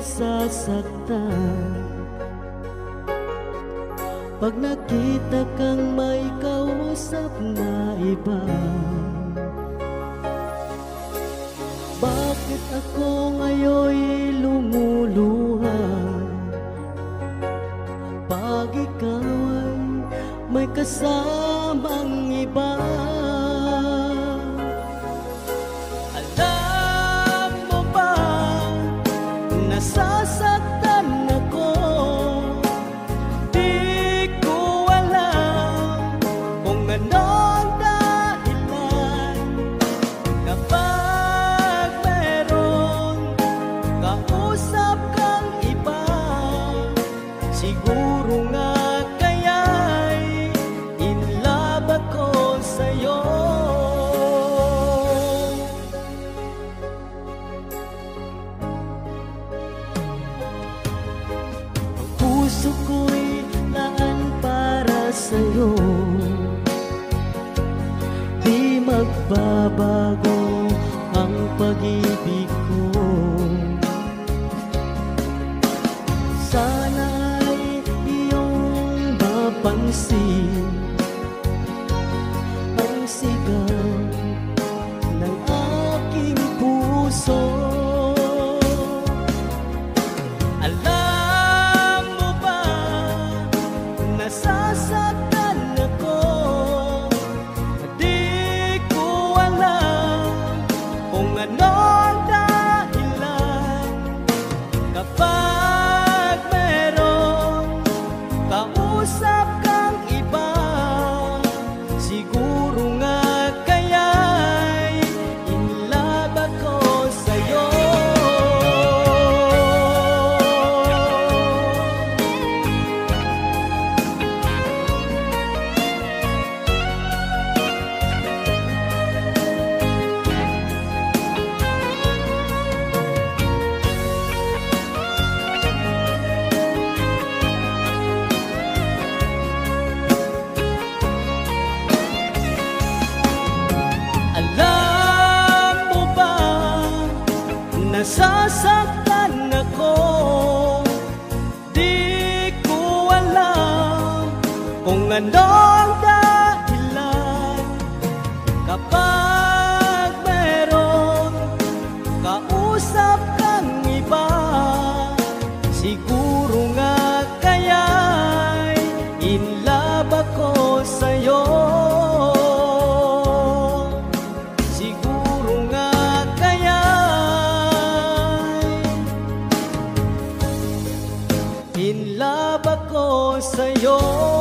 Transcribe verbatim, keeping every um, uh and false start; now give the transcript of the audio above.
nasasaktan pag nakita kang may kausap na iba. Bakit ako ngayon'y lumuluha pag ikaw ay may kasamang iba? Alam mo ba, nasasaktan ako. Di ko alam kung ano ang dahilan. Kapag meron kausap kang iba, siguro nga kaya'y in love ako sa'yo. Ang puso ko'y laan para sa'yo, di magbabago ang pag-ibig ko. Sana'y iyong mapansin ang sigaw ng aking puso. Alam mo ba, nasasaktan ako. Di ko alam kung ano ang dahilan. Kapag meron kausap kang iba, siguro nga kaya'y in love ako sa'yo. Alam mo ba, nasasaktan ako. Di ko alam kung ano ang dahilan. Kapag meron kausap kang iba, siguro nga kaya'y in love ako sa'yo. Siguro nga kaya'y in love ako sa'yo.